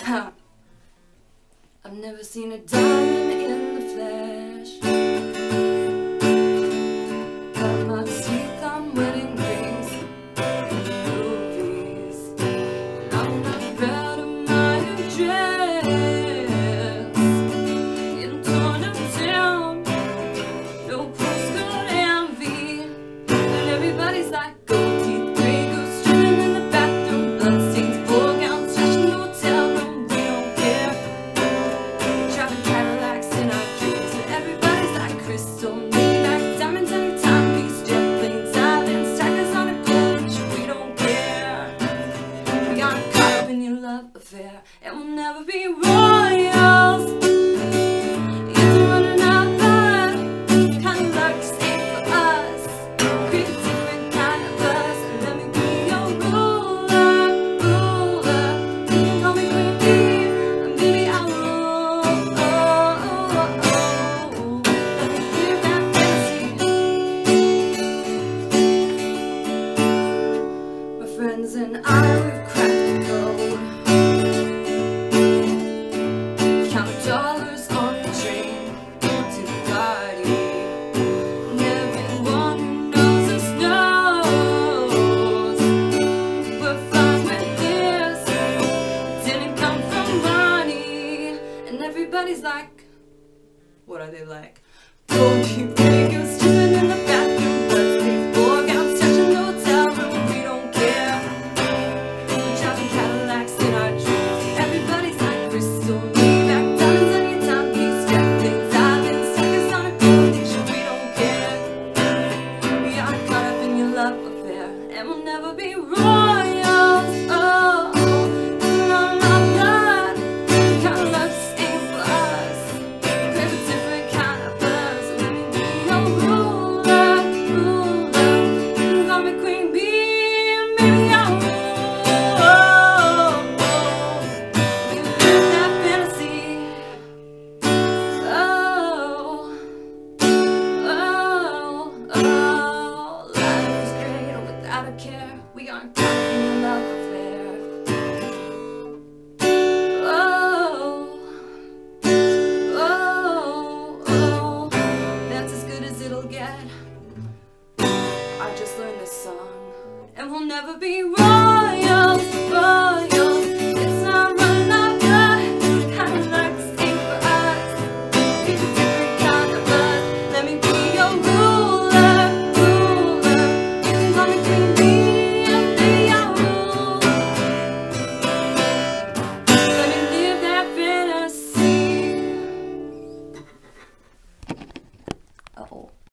I've never seen a diamond in the flesh. Got my teeth on wedding rings in movies, and I'm not proud of my address. Getting torn up down, no postcard envy, and everybody's like gold teeth, grey goose streaming in the bathroom, bloodstains, ball gowns, trash in the hotel room. We don't care. Driving Cadillacs in our dreams, and everybody's like crystal, Maybach, diamonds on your timepiece, jet planes, islands, tigers on a coach. We don't care. We aren't caught up in your love affair, and we'll never be royals. It's running out blood, kind of love just ain't for us. Create a different kind of buzz, and let me be your ruler, ruler. You can call me Queen Bee, and baby I'll rule. Let me hear that fantasy. My friends and I, we've cracked the code. Count dollars on the train to the party, and everyone who knows us knows we're fine with this. It didn't come from money, and everybody's like, what are they like? Gold teeth, grey goose streaming in the bathroom, bloodstains, ball gowns, trash in the hotel room. We don't care. We're driving Cadillacs in our dreams. Everybody's like crystal, Maybach, diamonds on your timepiece, jet planes, islands, tigers on a gold dish. We don't care. We aren't caught up in your love affair, and we'll never be royals. Oh, it's not in our blood. Kind of love just ain't for us. Crave a different kind of buzz. Let me be your ruler, ruler. You can call me Queen Bee, and maybe I'll rule. We live that fantasy. Life is great without a care. We aren't caught in a love affair. That's as good as it'll get. I just learned this song, and we'll never be royals.